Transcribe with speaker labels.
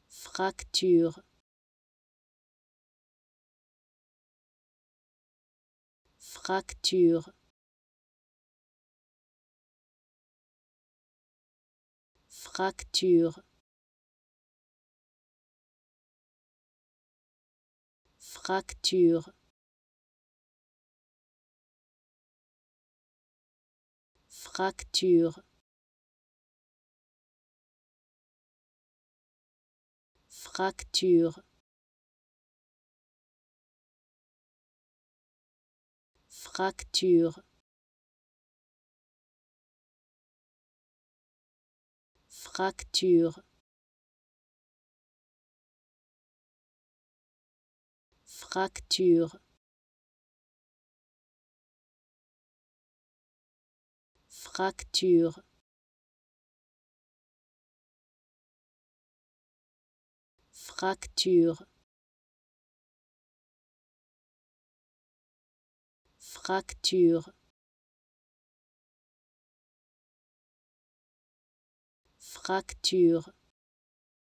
Speaker 1: fracture, fracture, fracture, fracture, fracture, fracture, fracture, fracture, fracture, fracture, fracture, fracture, fracture,